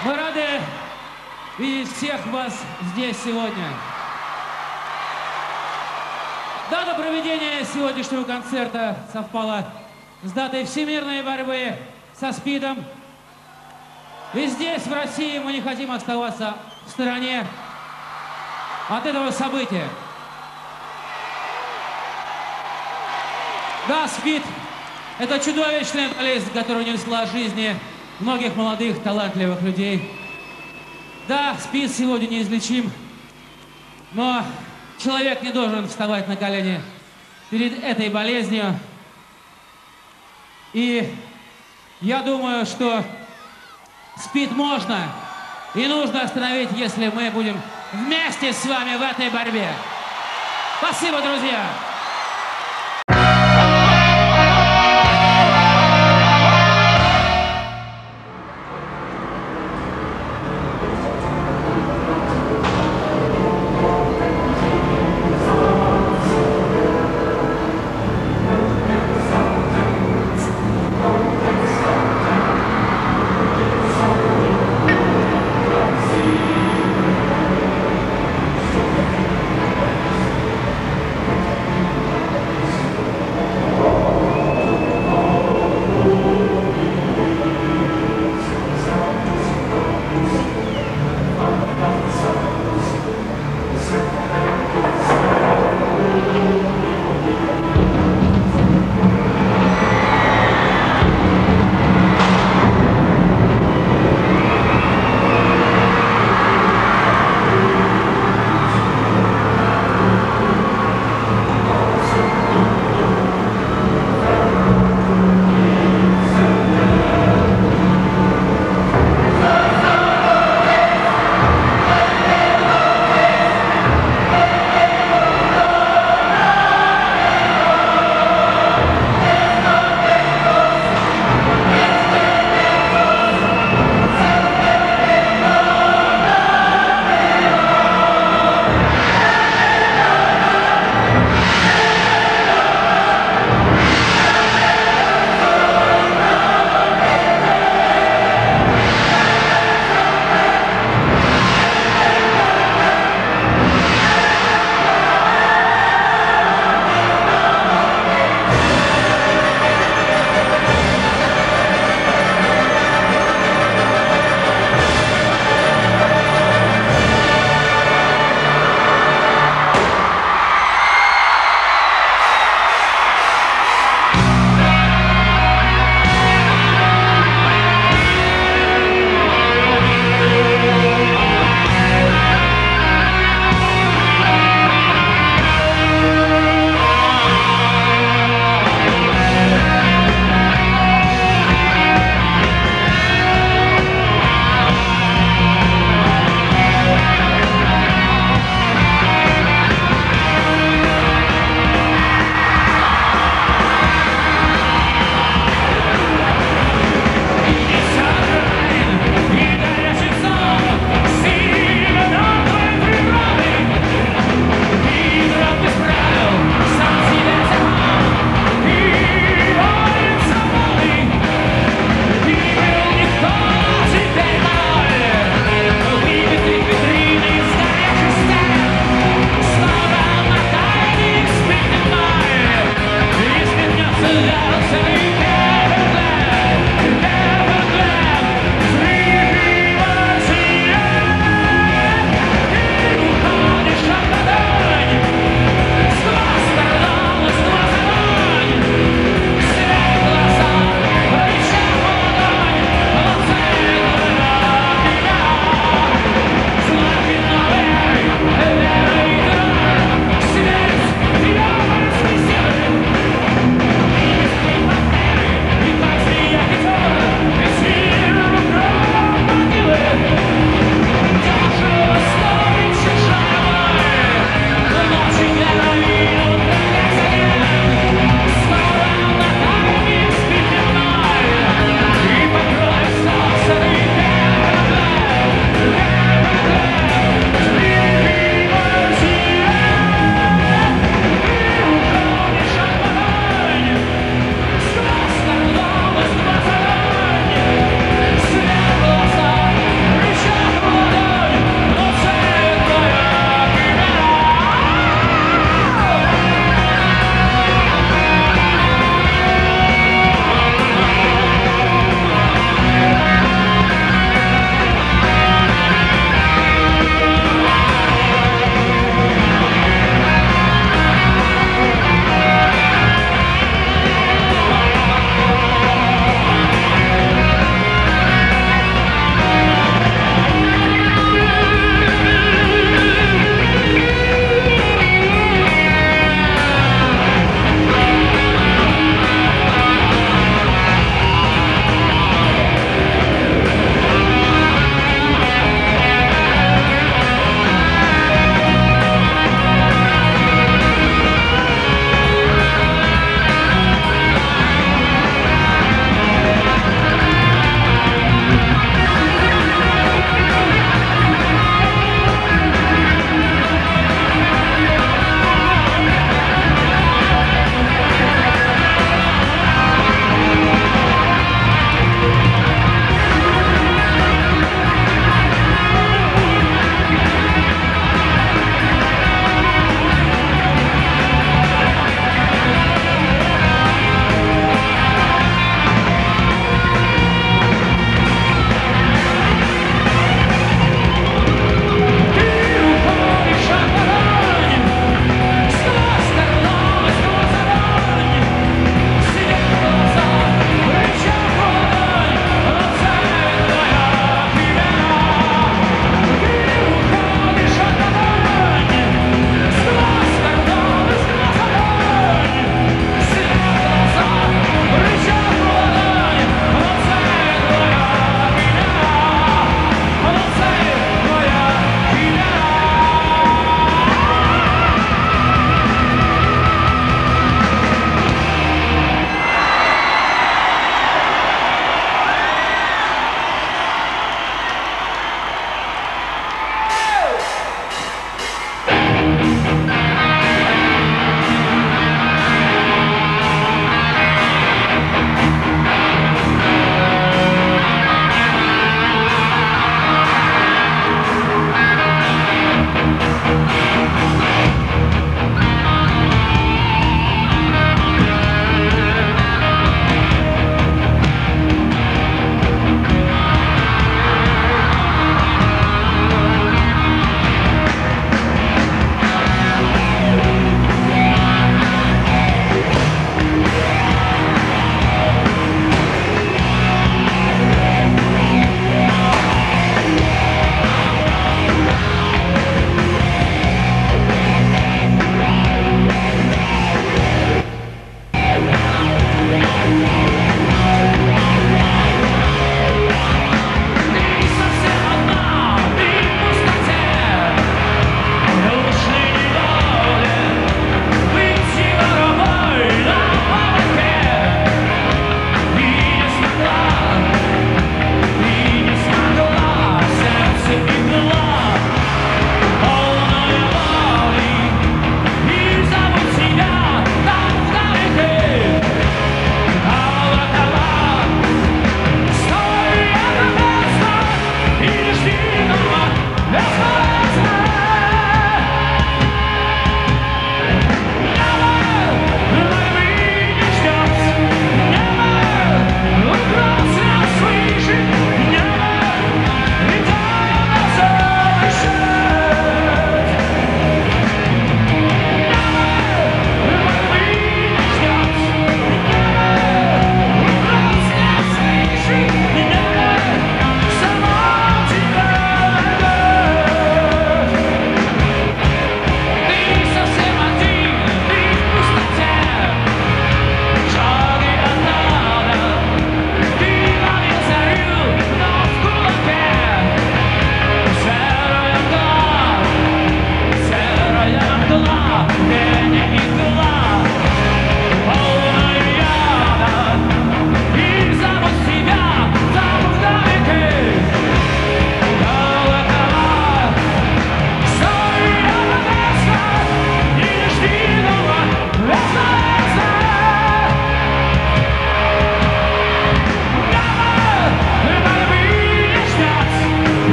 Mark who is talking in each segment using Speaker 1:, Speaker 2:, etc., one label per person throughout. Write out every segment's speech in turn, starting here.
Speaker 1: Мы рады видеть всех вас здесь сегодня. Дата проведения сегодняшнего концерта совпала с датой всемирной борьбы со СПИДом. И здесь, в России, мы не хотим оставаться в стороне от этого события. Да, СПИД – это чудовищная болезнь, которая унесла жизни многих молодых, талантливых людей. Да, СПИД сегодня неизлечим, но человек не должен вставать на колени перед этой болезнью. И я думаю, что СПИД можно и нужно остановить, если мы будем вместе с вами в этой борьбе. Спасибо, друзья!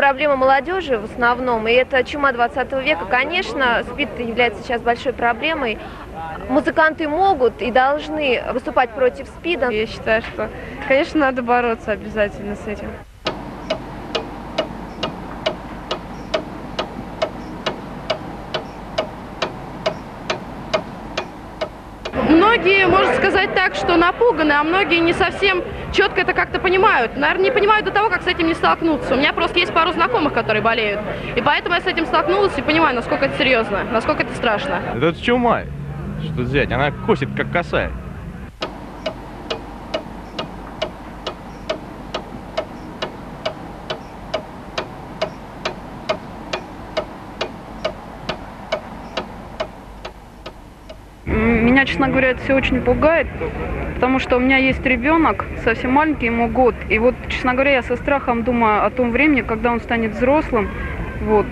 Speaker 2: проблема молодежи в основном, и это чума 20 века. Конечно, СПИД является сейчас большой проблемой. Музыканты могут и должны выступать против СПИДа.
Speaker 3: Я считаю, что, конечно, надо бороться обязательно с этим. Многие, можно сказать так, что напуганы, а многие не совсем четко это как-то понимают. Наверное, не понимают до того, как с этим не столкнуться. У меня просто есть пару знакомых, которые болеют. И поэтому я с этим столкнулась и понимаю, насколько это серьезно, насколько это страшно.
Speaker 4: Это чума, что взять, она косит как косая.
Speaker 5: Меня, честно говоря, это все очень пугает, потому что у меня есть ребенок, совсем маленький, ему год. И вот, честно говоря, я со страхом думаю о том времени, когда он станет взрослым, вот,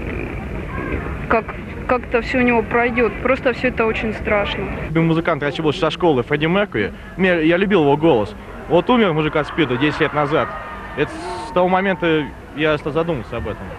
Speaker 5: как-то все у него пройдет. Просто все это очень страшно.
Speaker 4: Музыкант, я был со школы Фредди Меркьюри, я любил его голос. Вот умер мужик от СПИДа 10 лет назад. Это с того момента я задумался об этом.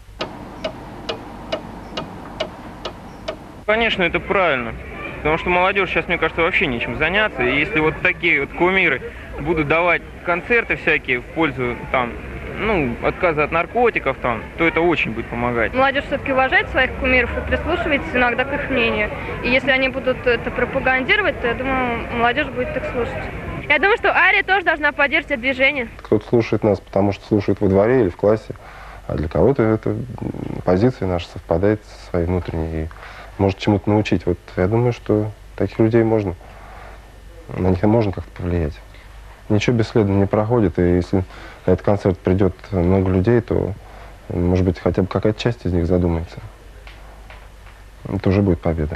Speaker 6: Конечно, это правильно. Потому что молодежь сейчас, мне кажется, вообще нечем заняться. И если вот такие вот кумиры будут давать концерты всякие в пользу там, отказа от наркотиков там, то это очень будет помогать.
Speaker 3: Молодежь все-таки уважает своих кумиров и прислушивается иногда к их мнению. И если они будут это пропагандировать, то, я думаю, молодежь будет их слушать. Я думаю, что Ария тоже должна поддерживать движение.
Speaker 7: Кто-то слушает нас, потому что слушает во дворе или в классе, а для кого-то эта позиция наша совпадает со своей внутренней и может чему-то научить. Вот я думаю, что таких людей можно, на них можно как-то повлиять. Ничего бесследно не проходит, и если на этот концерт придет много людей, то, может быть, хотя бы какая-то часть из них задумается. Это уже будет победа.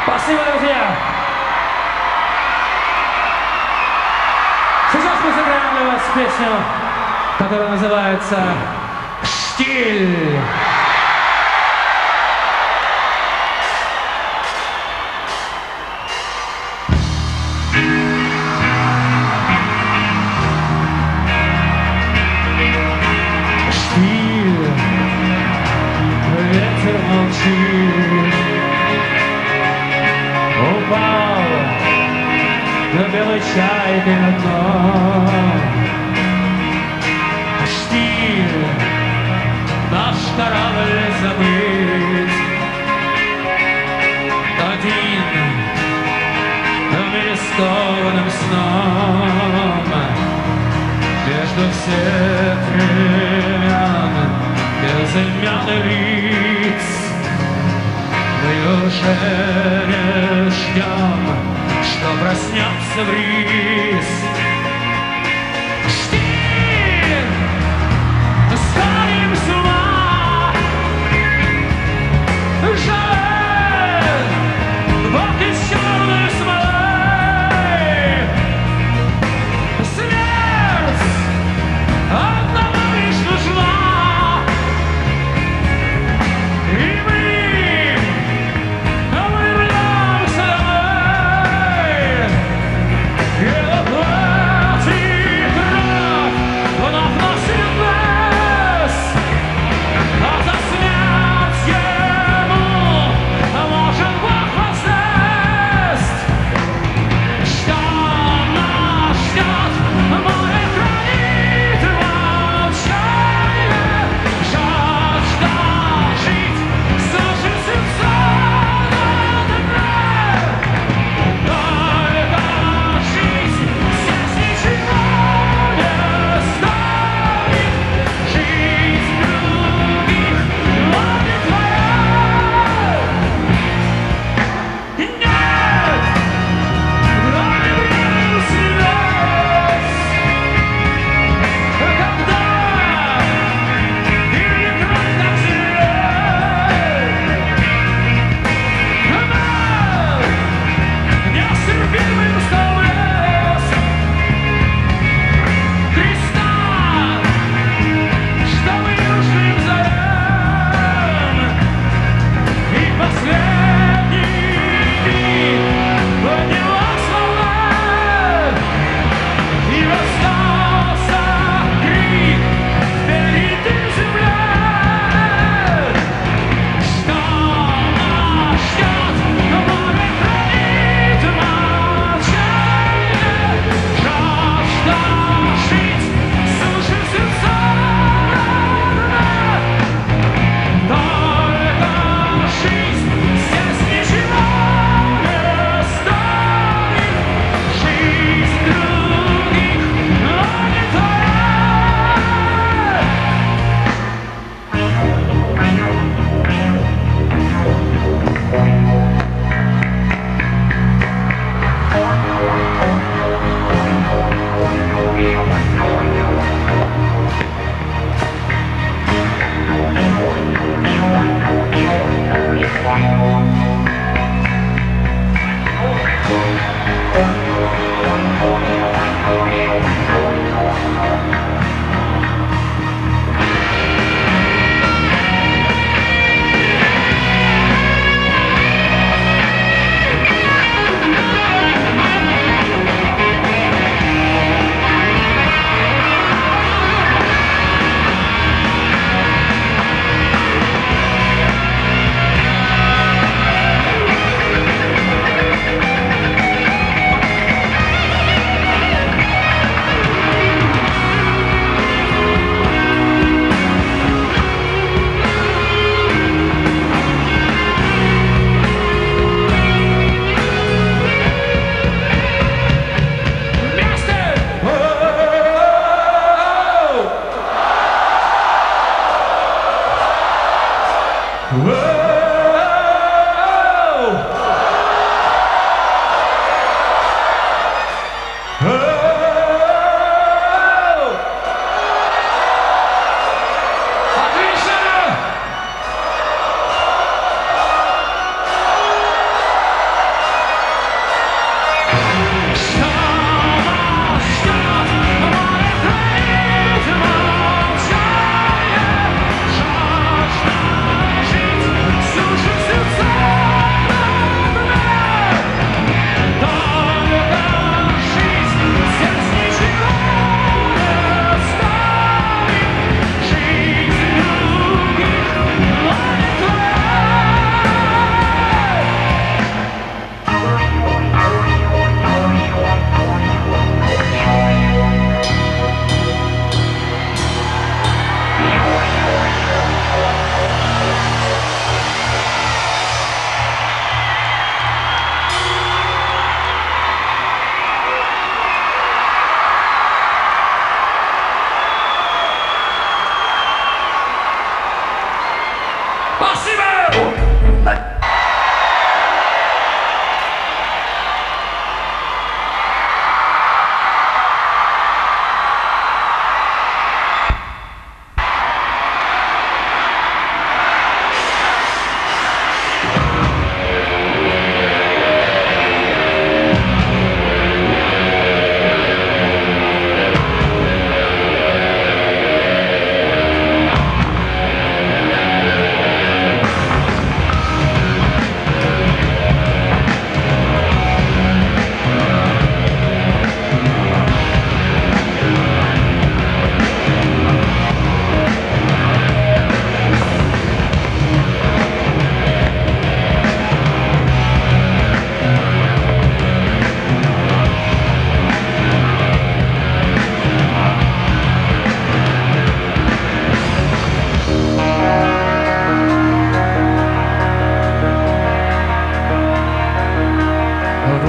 Speaker 1: Спасибо, друзья! Сейчас мы сыграем для вас песню, которая называется «Штиль». Штиль, ветер молчит, упал на белый чайке на дно. Штиль, наш корабль забыт, один нарисованным сном. Между всех времен, безымянных лиц, мы уже не ждем, что проснется бриз. Штиль, сходим с ума, жаль, вот из черной смолы. Смерть одного лишь нужна, и мы вернемся домой. И платит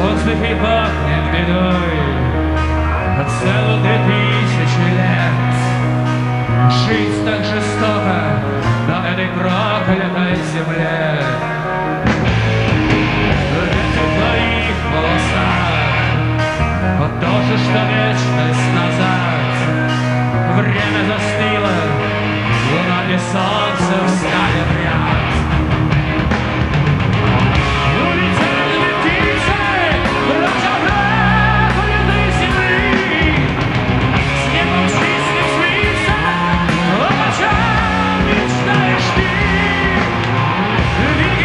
Speaker 1: воздухе пахнет бедой целых 2000 лет. Жизнь так жестока на этой проклятой земле. Ведь в твоих волосах вот то же, что вечность назад. Время застыло, луна без солнца встанет ряд. Улетели птицы прочь от проклятой земли. С небом чистым снится, о чем мечтаешь ты?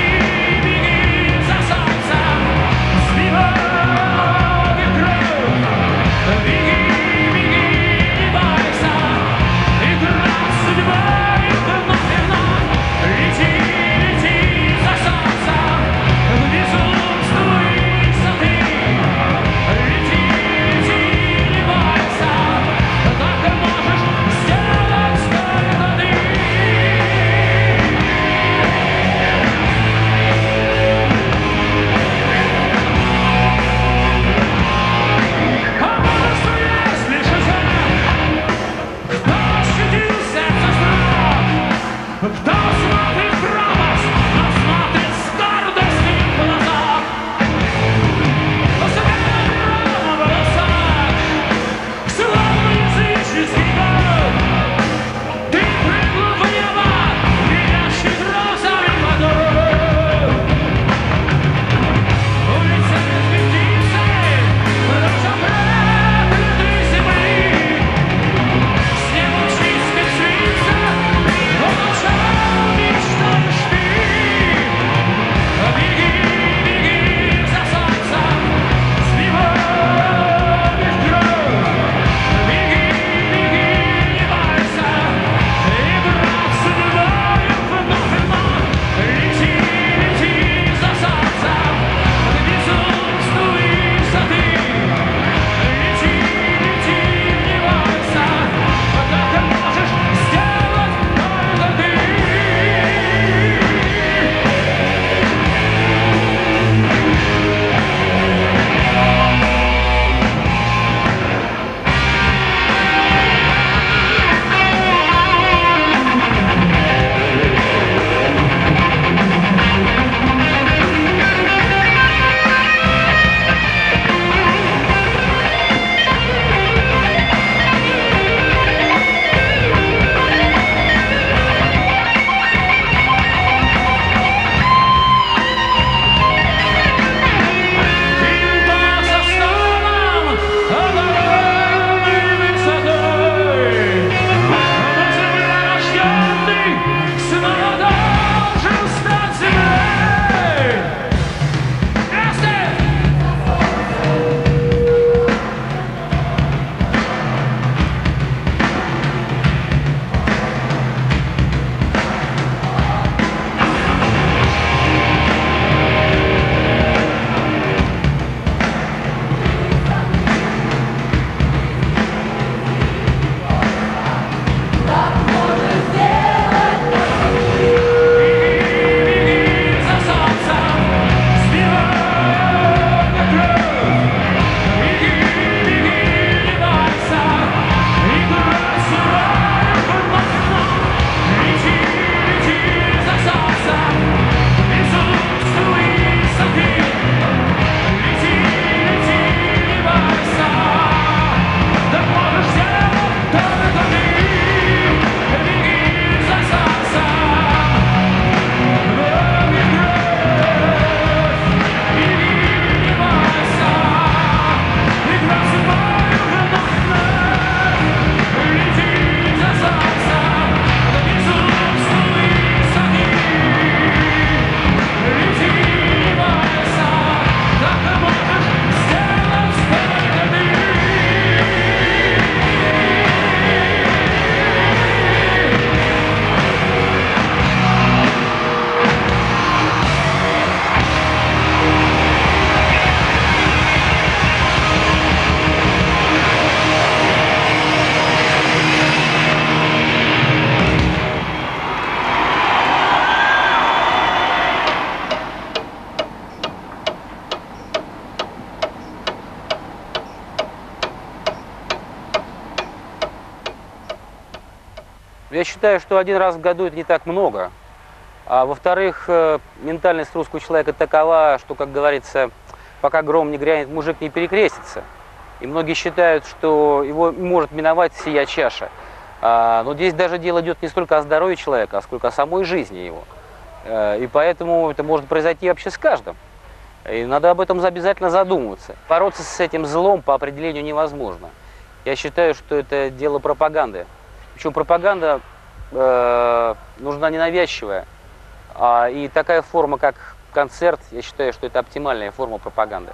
Speaker 8: Я считаю, что один раз в году это не так много. А во-вторых, ментальность русского человека такова, что, как говорится, пока гром не грянет, мужик не перекрестится. И многие считают, что его может миновать сия чаша. Но здесь даже дело идет не столько о здоровье человека, а сколько о самой жизни его. И поэтому это может произойти вообще с каждым. И надо об этом обязательно задумываться. Бороться с этим злом по определению невозможно. Я считаю, что это дело пропаганды. Причем пропаганда нужна ненавязчивая. И такая форма, как концерт, я считаю, что это оптимальная форма пропаганды.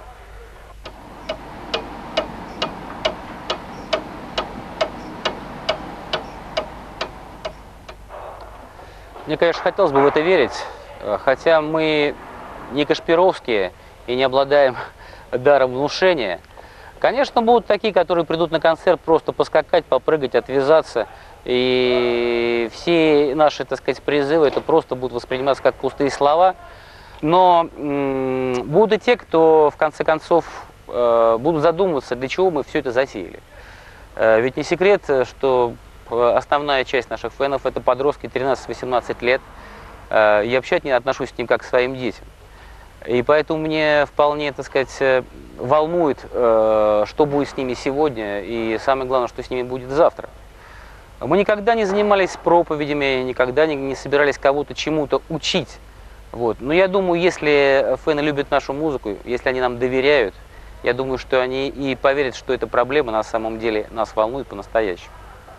Speaker 8: Мне, конечно, хотелось бы в это верить, хотя мы не Кашпировские и не обладаем даром внушения. Конечно, будут такие, которые придут на концерт просто поскакать, попрыгать, отвязаться. И все наши, так сказать, призывы, это просто будут восприниматься как пустые слова. Но будут и те, кто, в конце концов, будут задумываться, для чего мы все это затеяли. Ведь не секрет, что основная часть наших фенов – это подростки 13-18 лет. И вообще я отношусь к ним как к своим детям. И поэтому мне вполне, так сказать, волнует, что будет с ними сегодня, и самое главное, что с ними будет завтра. Мы никогда не занимались проповедями, никогда не собирались кого-то чему-то учить. Вот. Но я думаю, если фэны любят нашу музыку, если они нам доверяют, я думаю, что они и поверят, что эта проблема на самом деле нас волнует по-настоящему.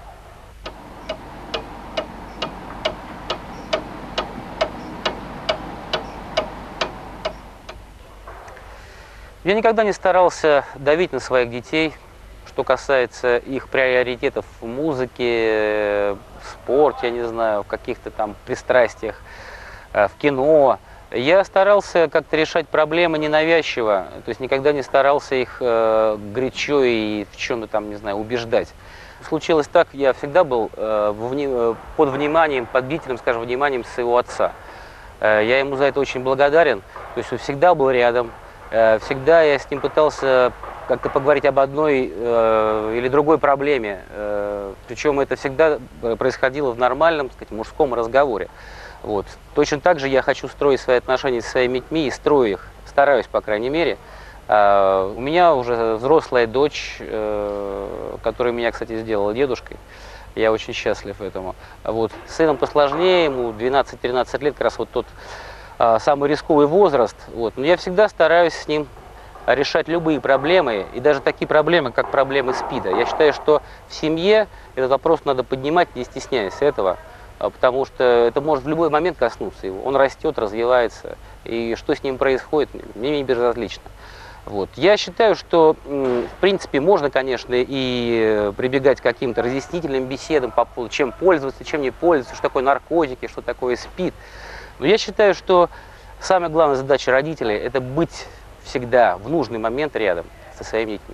Speaker 8: Я никогда не старался давить на своих детей, что касается их приоритетов в музыке, в спорте, я не знаю, в каких-то там пристрастиях, в кино. Я старался как-то решать проблемы ненавязчиво, то есть никогда не старался их горячо и в чем-то там, не знаю, убеждать. Случилось так, я всегда был под вниманием, под бдительным, скажем, вниманием своего отца. Я ему за это очень благодарен, то есть он всегда был рядом. Всегда я с ним пытался как-то поговорить об одной или другой проблеме. Причем это всегда происходило в нормальном, так сказать, мужском разговоре. Вот. Точно так же я хочу строить свои отношения со своими детьми и строю их, стараюсь, по крайней мере. У меня уже взрослая дочь, которая меня, кстати, сделала дедушкой. Я очень счастлив этому. Вот. С сыном посложнее, ему 12-13 лет, как раз вот тот самый рисковый возраст. Вот. Но я всегда стараюсь с ним решать любые проблемы, и даже такие проблемы, как проблемы СПИДа. Я считаю, что в семье этот вопрос надо поднимать, не стесняясь этого, потому что это может в любой момент коснуться его. Он растет, развивается, и что с ним происходит, мне не безразлично. Вот. Я считаю, что, в принципе, можно, конечно, и прибегать к каким-то разъяснительным беседам по поводу, чем пользоваться, чем не пользоваться, что такое наркотики, что такое СПИД. Но я считаю, что самая главная задача родителей – это быть всегда в нужный момент рядом со своими детьми.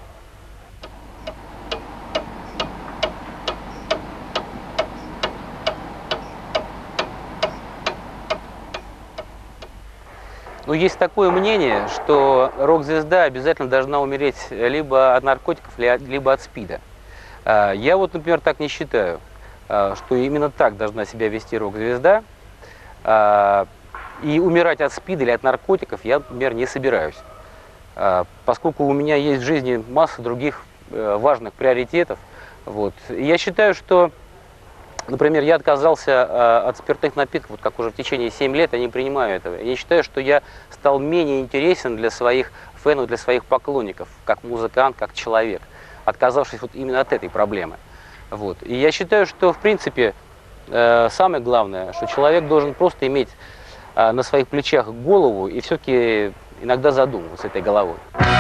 Speaker 8: Но есть такое мнение, что рок-звезда обязательно должна умереть либо от наркотиков, либо от СПИДа. Я вот, например, так не считаю, что именно так должна себя вести рок-звезда. И умирать от СПИДа или от наркотиков я, например, не собираюсь. Поскольку у меня есть в жизни масса других важных приоритетов. Вот. И я считаю, что, например, я отказался от спиртных напитков, вот как уже в течение 7 лет, я не принимаю этого. Я считаю, что я стал менее интересен для своих фенов, для своих поклонников, как музыкант, как человек, отказавшись вот именно от этой проблемы. Вот. И я считаю, что, в принципе, самое главное, что человек должен просто иметь на своих плечах голову и все-таки иногда задумываться этой головой.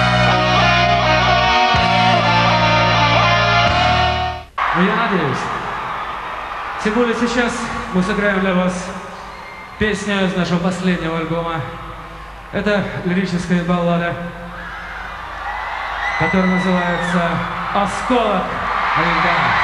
Speaker 1: Ну, я надеюсь. Тем более сейчас мы сыграем для вас песню из нашего последнего альбома. Это лирическая баллада, которая называется «Осколок льда».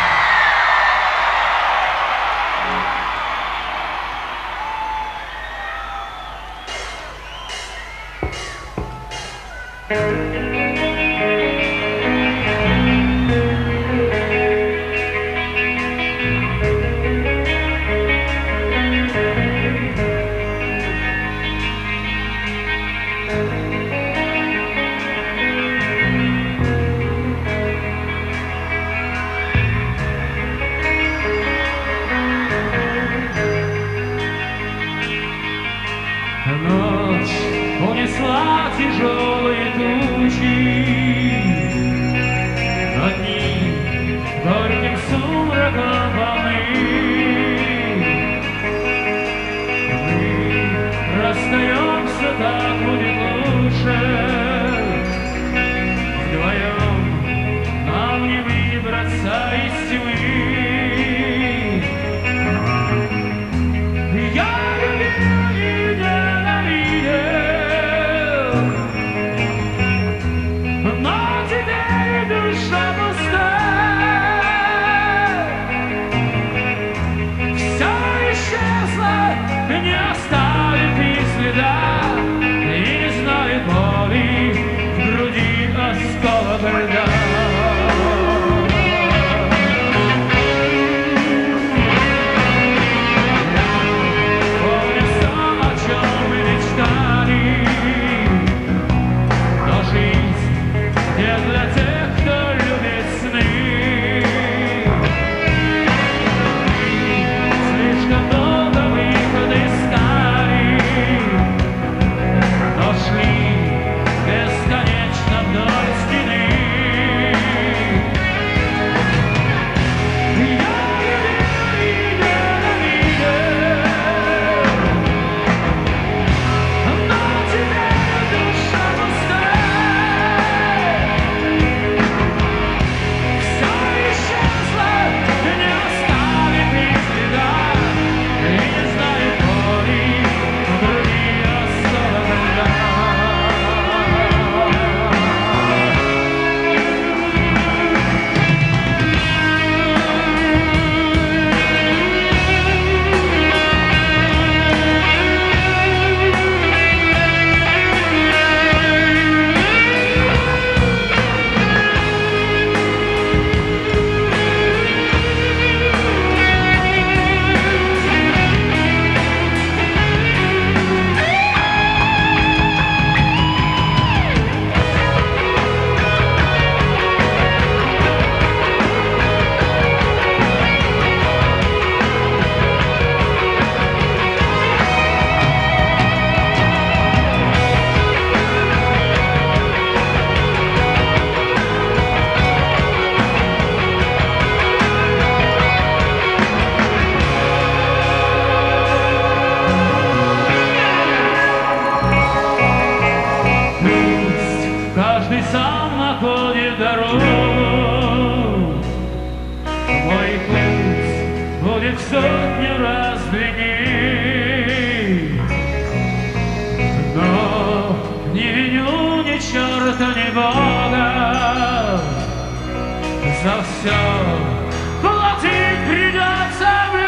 Speaker 1: тяжелые тучи, одни горьким сумраком волны. Мы расстаемся, так будет лучше. Вдвоем нам не выбраться из тьмы. Я любил и ненавидел, но теперь душа пустая. Все исчезло, не оставит и следа, и не знает боли в груди осколок льда. Сам находит дорогу, мой путь будет в сотню раз длинней, но не виню ни черта, ни Бога, за все платить придется мне.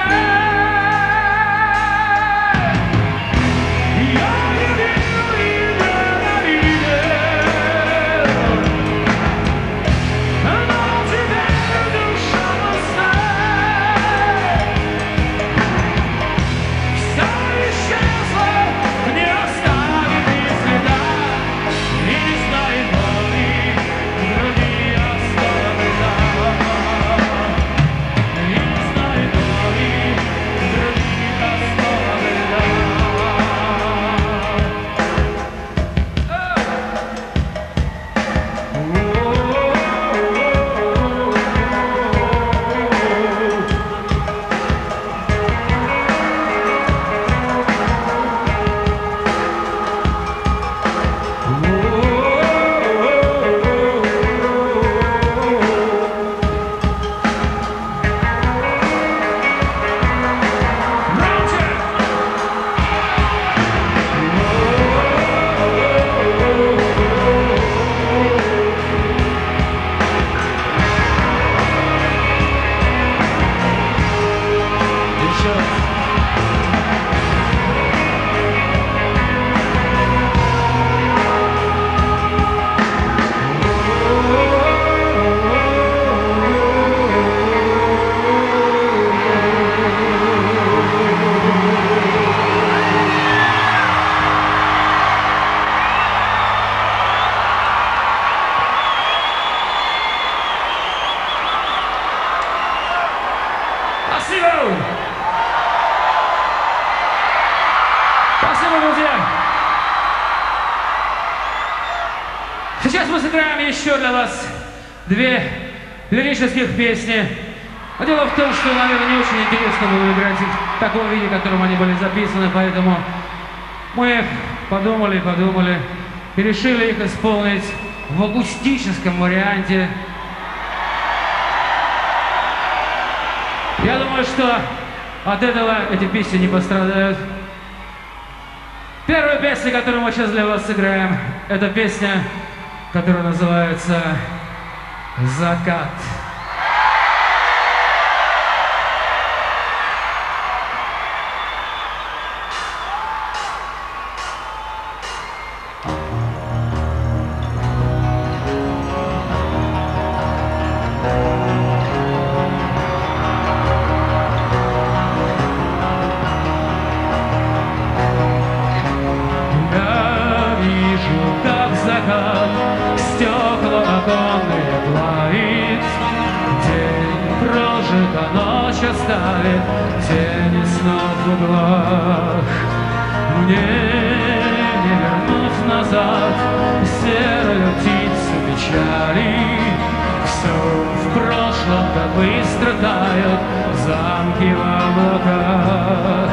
Speaker 1: мы сыграем еще для вас две лирических песни. А дело в том, что, наверное, не очень интересно было играть их в таком виде, в котором они были записаны, поэтому мы подумали и решили их исполнить в акустическом варианте. Я думаю, что от этого эти песни не пострадают. Первая песня, которую мы сейчас для вас сыграем, это песня, которая называется «Закат». Оставит тени снов в углах. Мне не вернуть назад серую птицу печали. Все в прошлом так быстро тают замки в облаках.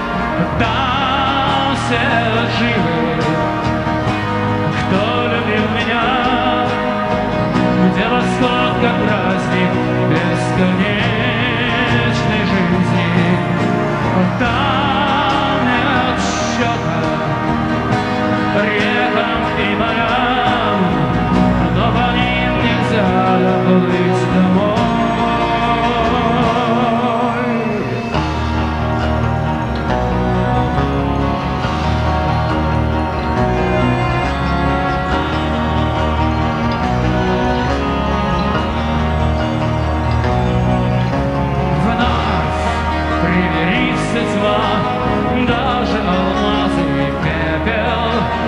Speaker 1: Там все живы, кто любил меня, где восход как праздник бесконечный. Там нет счета рекам и морям, но по ним нельзя доплыть домой. Даже алмазы и пепел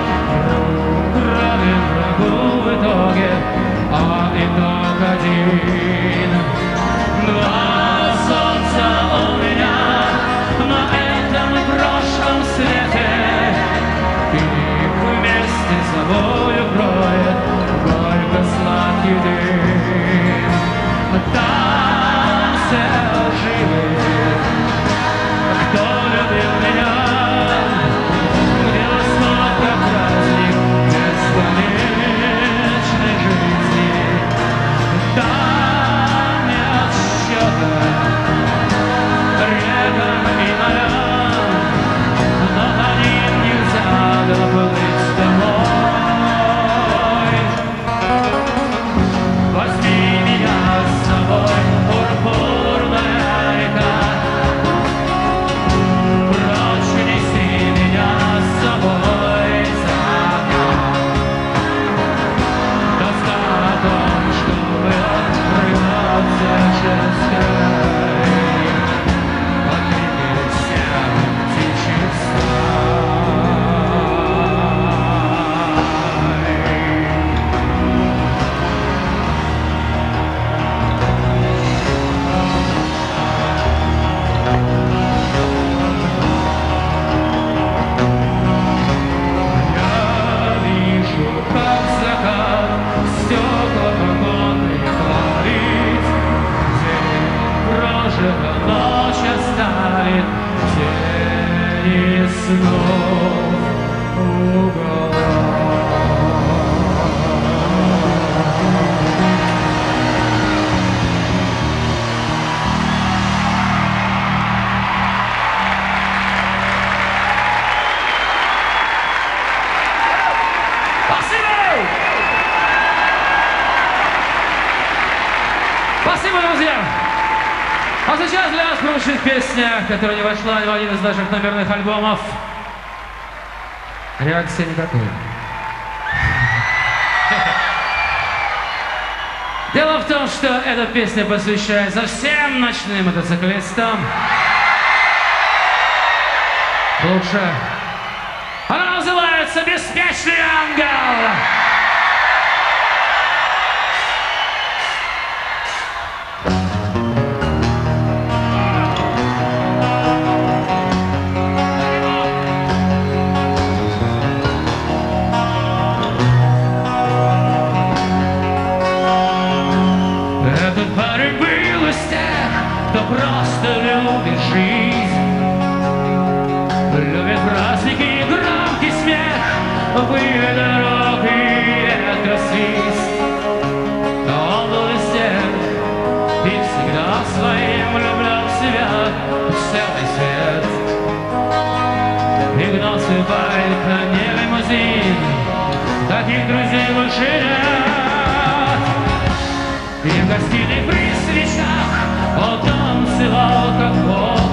Speaker 1: равен врагу в итоге, а итог один. Два солнца у меня на этом и прошлом свете, их вместе с собой укроет горько-сладкий дым. Там все живы, кто любил меня, где восход как праздник бесконечной жизни. Там нет счета рекам и морям, но по ним нельзя доплыть домой. Возьми меня с собой, пурпурная река, ночь оставит тени снов в углах. Спасибо, друзья! А сейчас для нас прозвучит песня, которая не вошла ни в один из наших номерных альбомов. Реакции никакой. Дело в том, что эта песня посвящается всем ночным мотоциклистам. Лучше. Она называется «Беспечный ангел». моих друзей больше нет. И в гостиной при свечах он танцевал как бог,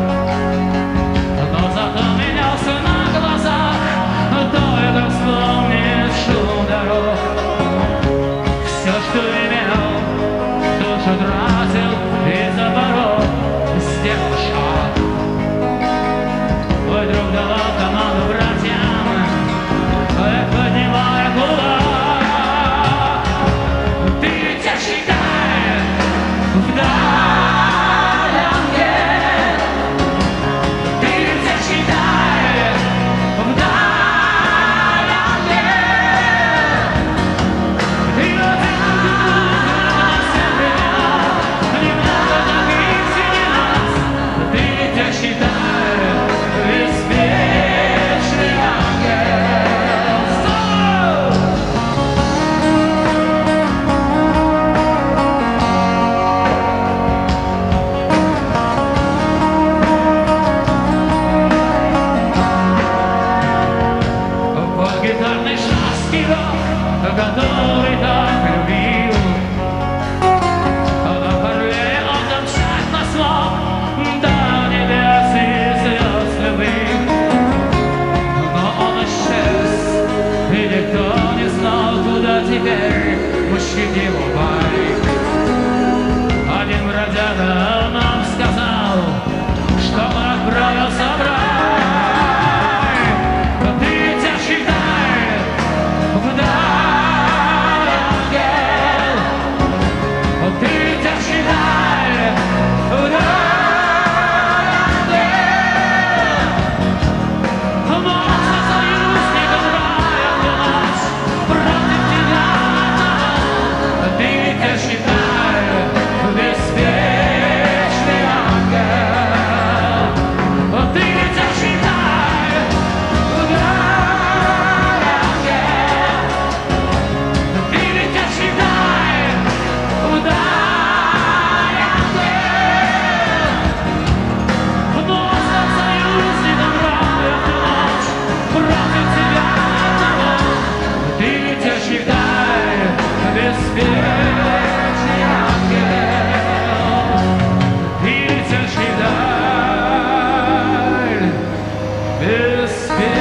Speaker 1: но зато менялся на глазах, только вспомнит шум дорог. Все, что имел, тоже тратил и за порог сделал шаг. Твой друг давал команду братьям, поднимая кулак. Ты ведь считай вдаль ангел, ты ведь считай вдаль ангел. Ты на все времена, немного так и среди нас. Ты ведь считай беспечный ангел. Под гитарный шаский рок, который так любил, на Орле он там тщательно смог до небес и звезд любви. Но он исчез, и никто не знал, куда теперь мчит его байк. Один бродяга нам сказал, что он отправился в рай. Ты ведь считай вдаль ангел, ты ведь считай вдаль ангел. Можно союзником рая ночь против тебя одного. Ты ведь считай беспечный ангел, ты ведь считай вдаль ангел, ты ведь считай вдаль ангел. Можно союзником рая ночь против тебя одного. Ты ведь считай беспечный ангел, ты ведь считай беспечный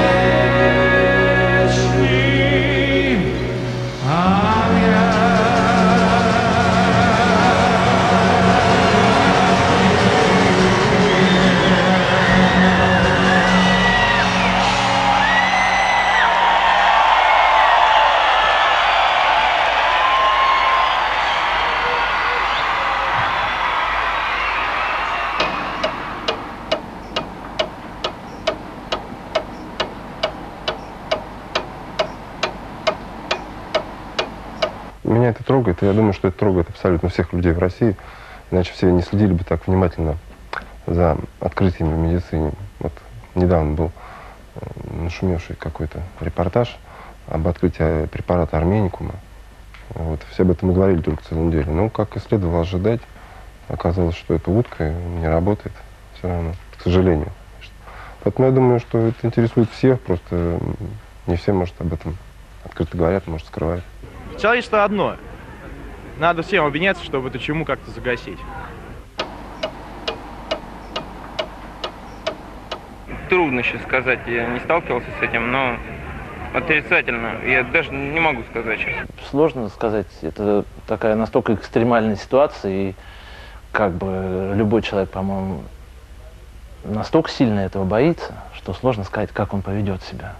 Speaker 1: ангел.
Speaker 7: Меня это трогает, и я думаю, что это трогает абсолютно всех людей в России. Иначе все не следили бы так внимательно за открытиями в медицине. Вот недавно был нашумевший какой-то репортаж об открытии препарата арменикума. Вот, все об этом и говорили только целую неделю. Но, как и следовало ожидать, оказалось, что это утка не работает все равно, к сожалению. Поэтому я думаю, что это интересует всех, просто не все, может, об этом открыто говорят, может, скрывают.
Speaker 4: Человечество одно. Надо всем объединяться, чтобы эту чуму как-то загасить.
Speaker 6: Трудно сейчас сказать, я не сталкивался с этим, но отрицательно я даже не могу сказать сейчас.
Speaker 9: Сложно сказать, это такая настолько экстремальная ситуация, и как бы любой человек, по-моему, настолько сильно этого боится, что сложно сказать, как он поведет себя.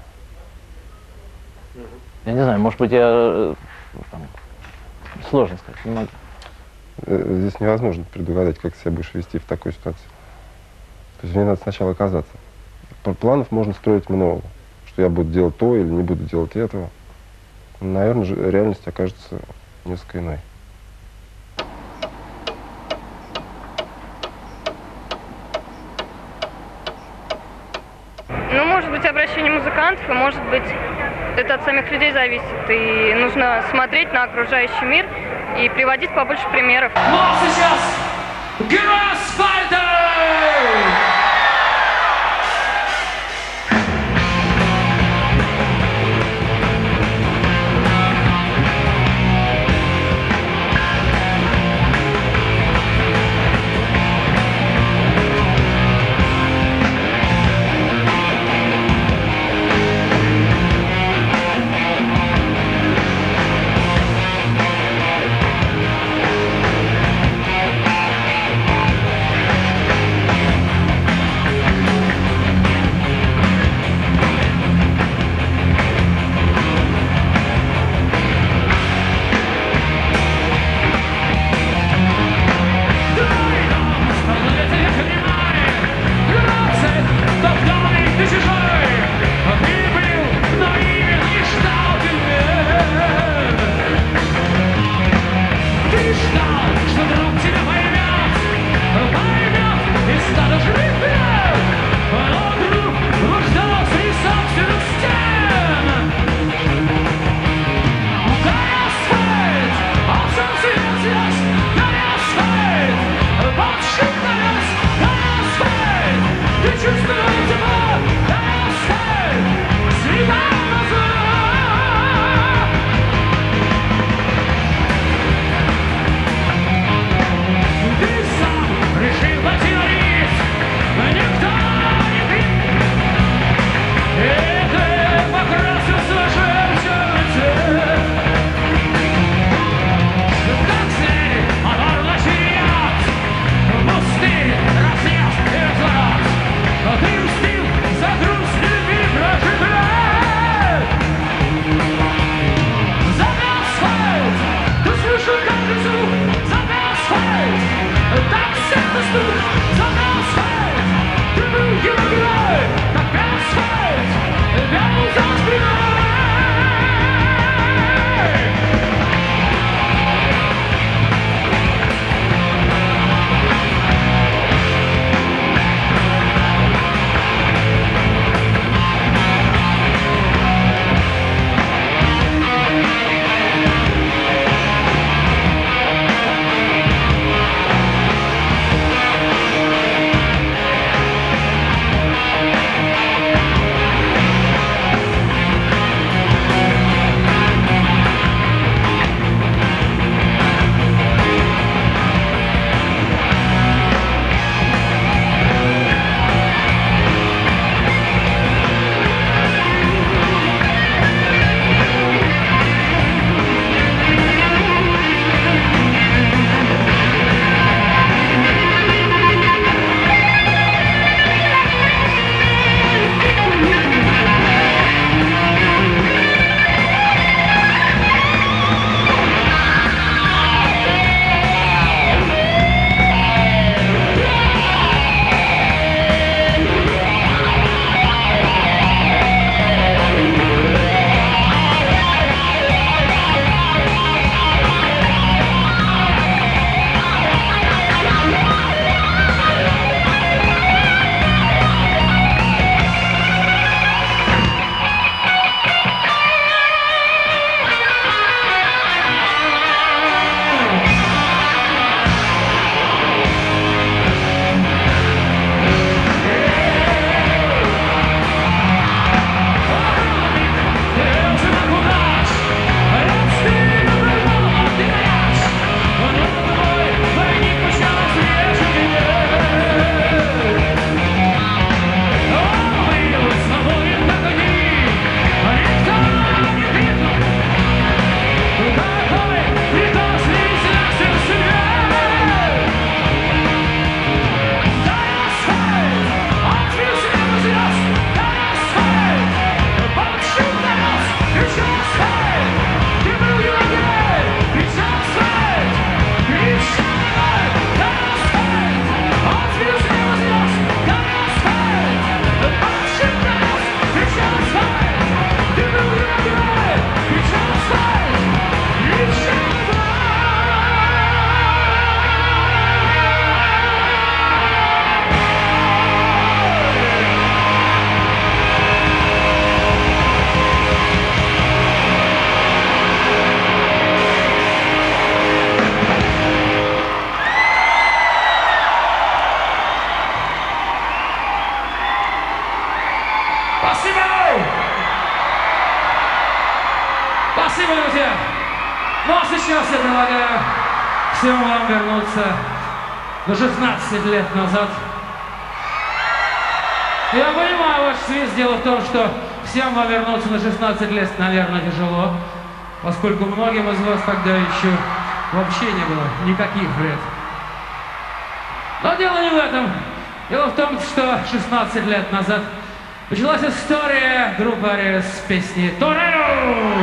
Speaker 9: Я не знаю, может быть, сложно сказать, не могу.
Speaker 7: Здесь невозможно предугадать, как себя будешь вести в такой ситуации. То есть мне надо сначала оказаться. Планов можно строить много, что я буду делать то или не буду делать этого. Наверное, реальность окажется несколько иной.
Speaker 5: Ну, может быть, обращение музыкантов, и может быть, это от самих людей зависит. И нужно смотреть на окружающий мир и приводить побольше примеров.
Speaker 1: Ну а сейчас герой асфальта! друзья! Ну а сейчас я предлагаю всем вам вернуться на 16 лет назад. Я понимаю ваш свист. Дело в том, что всем вам вернуться на 16 лет, наверное, тяжело, поскольку многим из вас тогда еще вообще не было никаких лет. Но дело не в этом. Дело в том, что 16 лет назад началась история группы Ариас с песни «Тореро».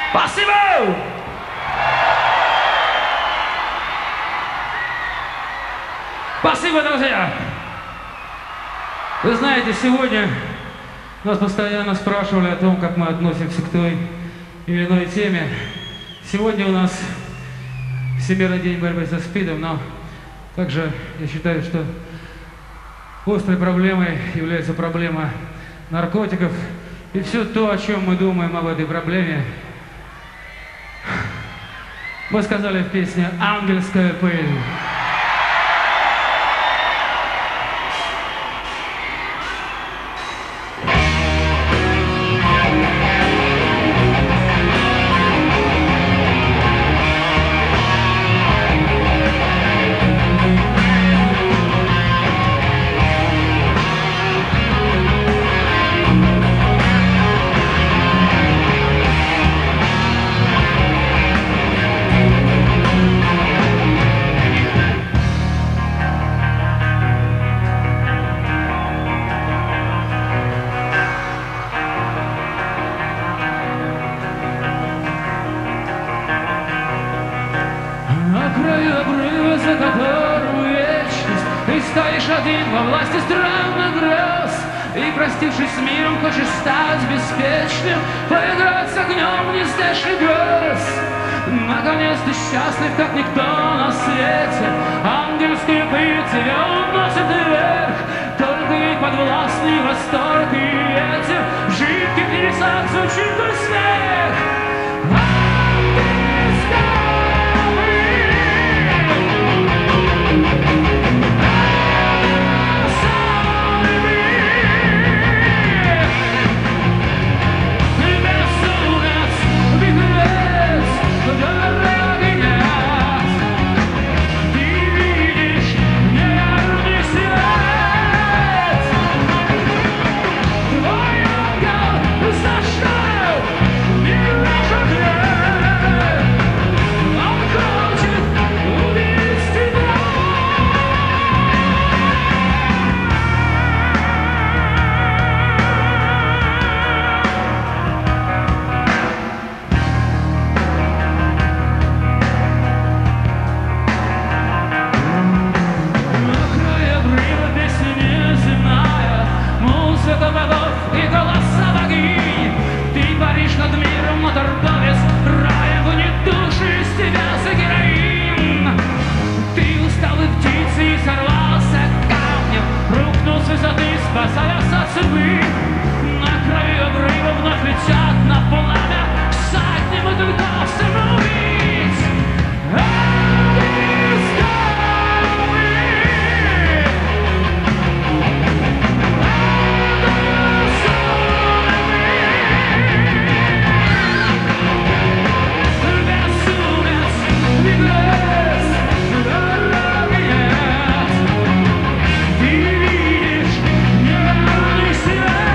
Speaker 1: Спасибо! Спасибо, друзья! Вы знаете, сегодня нас постоянно спрашивали о том, как мы относимся к той или иной теме. Сегодня у нас Всемирный день борьбы со СПИДом, но также я считаю, что острой проблемой является проблема наркотиков. И все то, о чем мы думаем об этой проблеме, мы сказали в песне «Ангельская пыль». За которую вечность ты стоишь один во власти странных грез, и, простившись с миром, хочешь стать беспечным, поиграть с огнем нездешних грез. Наконец ты счастлив, как никто на свете, ангельские пыль тебя уносят вверх, только ей подвластный восторг, и этим в жидких небесах звучит твой смех. Спасаясь от судьбы, на краю обрыва вновь летят на пламя всадник, мы только самоубийц. Yeah.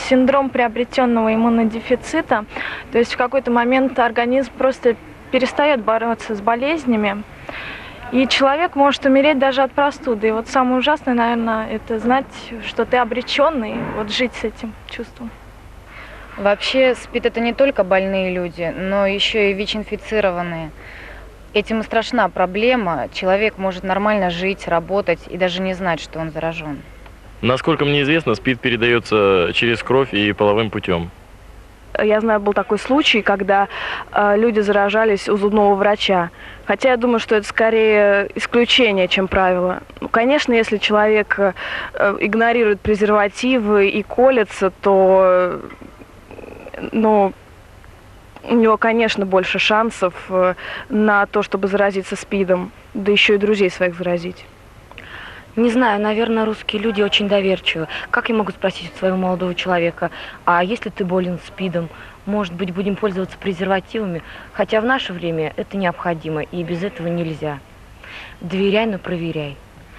Speaker 10: синдром приобретенного иммунодефицита. То есть в какой-то момент организм просто перестает бороться с болезнями, и человек может умереть даже от простуды. И вот самое ужасное, наверное, это знать, что ты обреченный, вот жить с этим чувством.
Speaker 11: Вообще СПИД это не только больные люди, но еще и ВИЧ-инфицированные. Этим и страшна проблема. Человек может нормально жить, работать и даже не знать, что он заражен.
Speaker 12: Насколько мне известно, СПИД передается через кровь и половым путем.
Speaker 3: Я знаю, был такой случай, когда люди заражались у зубного врача. Хотя я думаю, что это скорее исключение, чем правило. Ну, конечно, если человек игнорирует презервативы и колется, то у него, конечно, больше шансов на то, чтобы заразиться СПИДом, да еще и друзей своих заразить.
Speaker 13: Не знаю, наверное, русские люди очень доверчивы. Как я могу спросить у своего молодого человека, а если ты болен СПИДом, может быть, будем пользоваться презервативами? Хотя в наше время это необходимо, и без этого нельзя. Доверяй, но проверяй.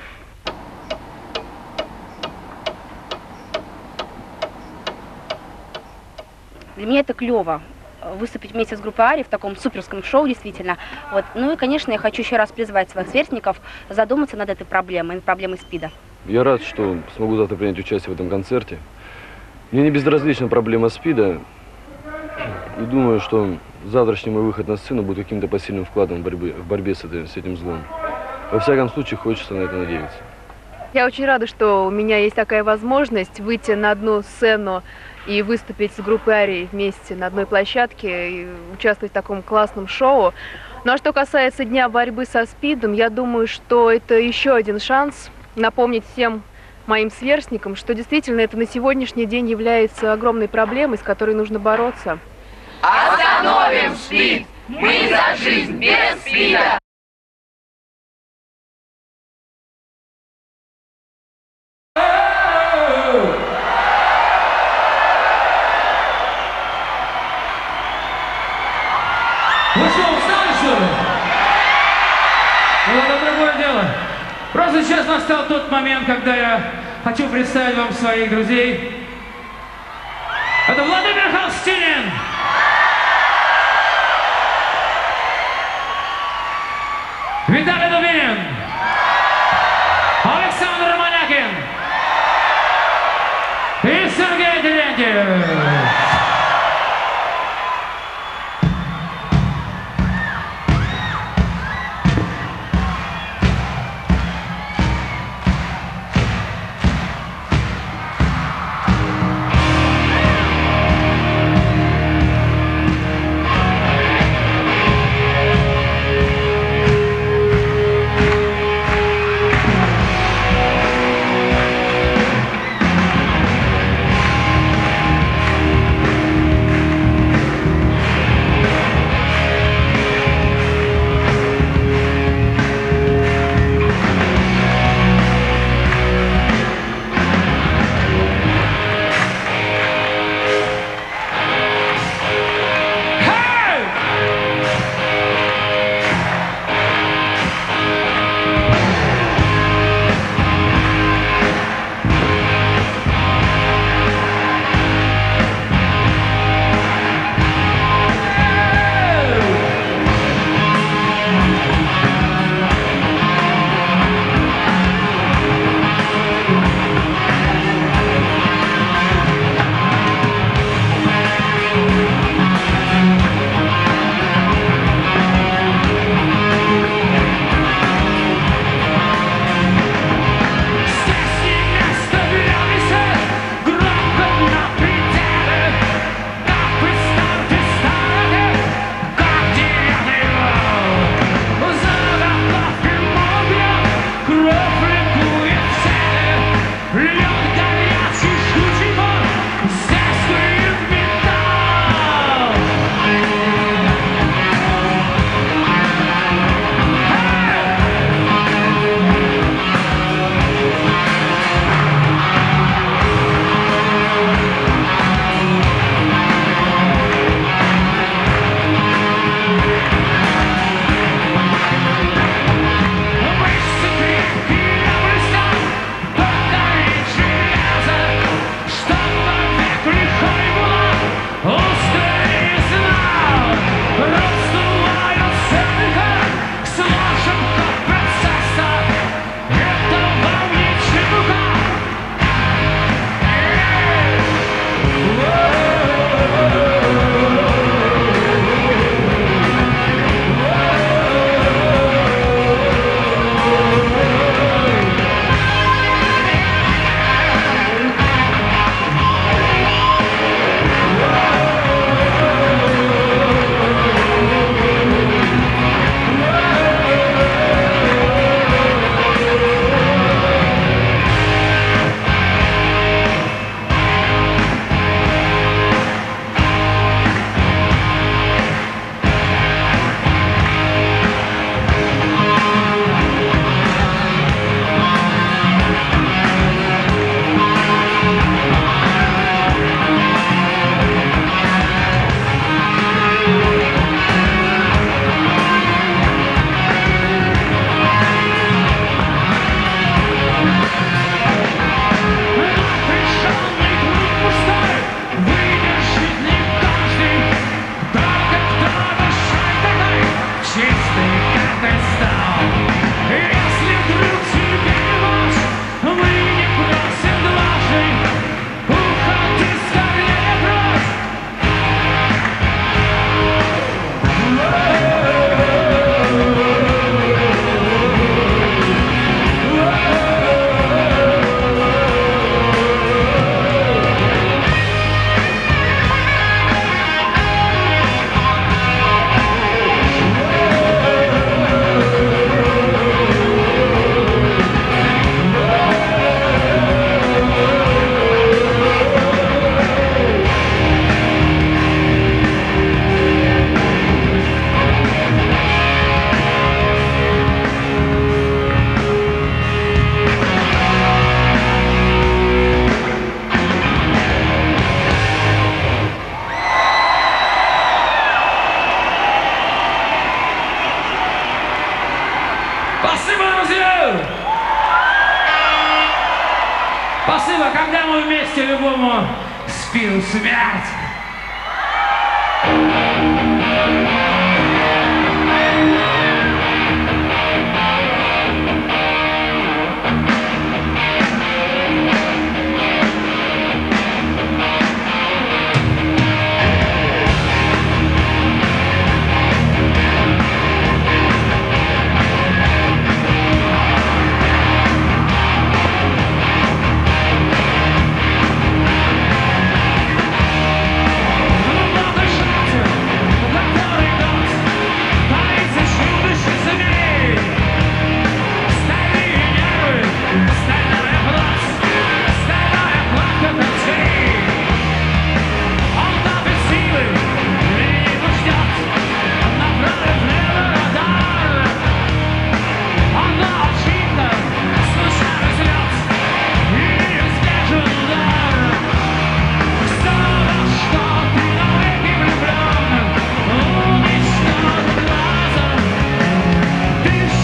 Speaker 14: Для меня это клево. Выступить вместе с группой Арии в таком суперском шоу, действительно. Вот. Ну и, конечно, я хочу еще раз призвать своих сверстников задуматься над этой проблемой, над проблемой СПИДа.
Speaker 15: Я рад, что смогу завтра принять участие в этом концерте. Мне не безразлична проблема СПИДа. И думаю, что завтрашний мой выход на сцену будет каким-то посильным вкладом в борьбе с этим злом. Во всяком случае, хочется на это надеяться.
Speaker 16: Я очень рада, что у меня есть такая возможность выйти на одну сцену и выступить с группой Арии вместе на одной площадке и участвовать в таком классном шоу. Ну а что касается Дня борьбы со СПИДом, я думаю, что это еще один шанс напомнить всем моим сверстникам, что действительно это на сегодняшний день является огромной проблемой, с которой нужно бороться.
Speaker 17: Остановим СПИД! Мы за жизнь без СПИДа!
Speaker 1: Вы что, устали, что ли? Ну, это другое дело. Просто сейчас настал тот момент, когда я хочу представить вам своих друзей. Это Владимир Холстинин! Виталий Дубинин! Александр Манякин! И Сергей Терентьев! Спасибо, друзья! Спасибо, когда мы вместе любому спил смерть.
Speaker 17: Ты